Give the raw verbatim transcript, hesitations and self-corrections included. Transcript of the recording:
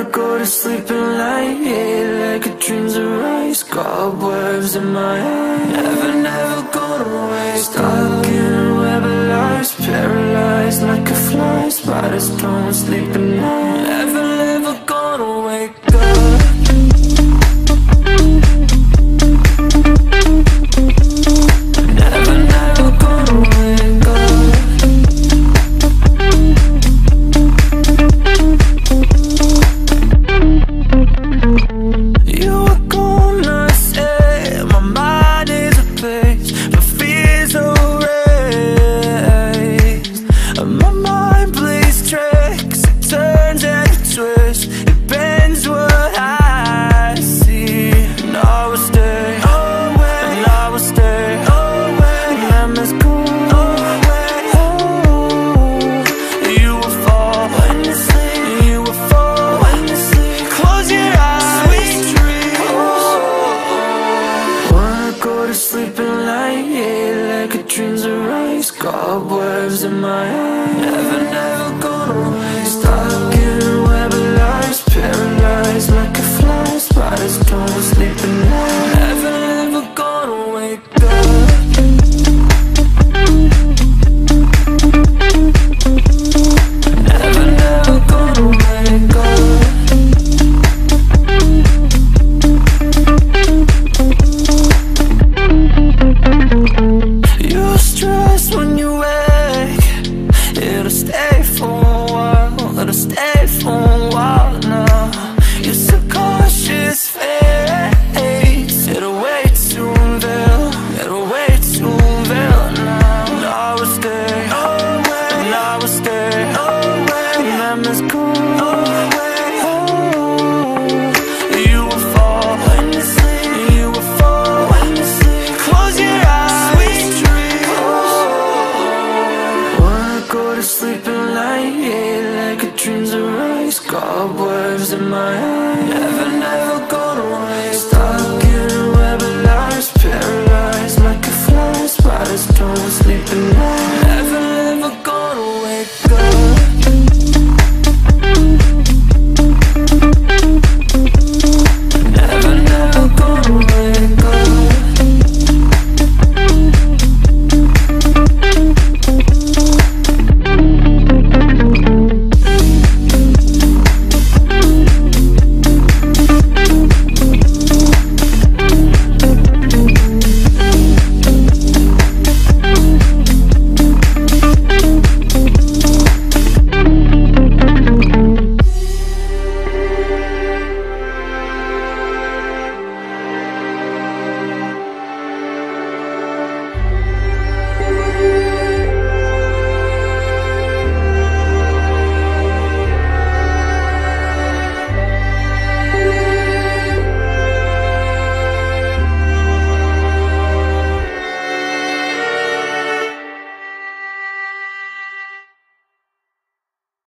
Wanna go to sleep and lie like a dreams arise. Cobwebs in my head, never, never gonna waste. Stuck in a web of lies, paralyzed like a fly. Spiders don't sleep at night, never, never gonna wake up. Never, never gonna wake up. You were gonna say my mind is a place, my fears are raised. My mind plays tricks, it turns and it twists, it bends what I see. And I will stay away, and I will stay away. Memories go away. Oh, you will fall when you sleep, you will fall when you sleep. Close your eyes, sweet dreams. Wanna go to sleep and lie like a dreams arise. Cobwebs in my head, never, never gonna waste. Stuck in a web of lies, paralyzed like a fly. Spiders don't sleep at night, never, never gonna wake up. Never, never gonna wake up. You stress when you wake, it'll stay for a while, it'll stay for a while now. Your subconscious fades, it'll wait to unveil, it'll wait to unveil now. And I will stay away, and I will stay away. Memories go away. Oh, you will fall when you sleep, you will fall when you sleep. Close your eyes, sweet dreams. Wanna go to sleep and lie like a dreams arise. Cobwebs in my head, never, never gonna waste. Stuck in a web of lies, paralyzed like a fly. Spiders don't sleep at night, never,